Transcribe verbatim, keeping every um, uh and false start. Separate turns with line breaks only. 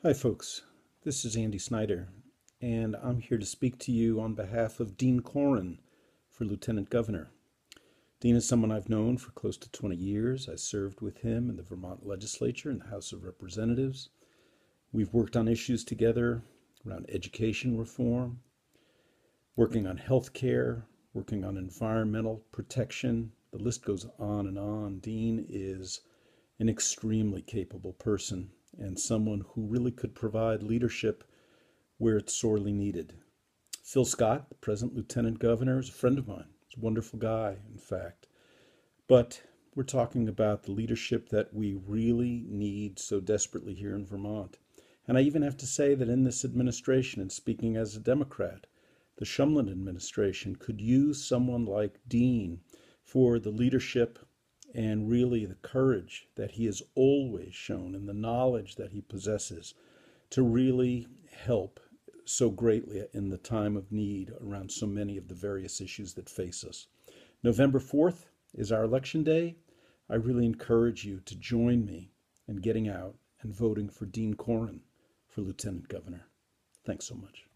Hi folks, this is Andy Snyder, and I'm here to speak to you on behalf of Dean Corren for Lieutenant Governor. Dean is someone I've known for close to twenty years. I served with him in the Vermont legislature and the House of Representatives. We've worked on issues together around education reform, working on health care, working on environmental protection. The list goes on and on. Dean is an extremely capable person and someone who really could provide leadership where it's sorely needed. Phil Scott, the present Lieutenant Governor, is a friend of mine. He's a wonderful guy, in fact. But we're talking about the leadership that we really need so desperately here in Vermont. And I even have to say that in this administration, and speaking as a Democrat, the Shumlin administration could use someone like Dean for the leadership and really the courage that he has always shown and the knowledge that he possesses to really help so greatly in the time of need around so many of the various issues that face us. November fourth is our election day. I really encourage you to join me in getting out and voting for Dean Corren for Lieutenant Governor. Thanks so much.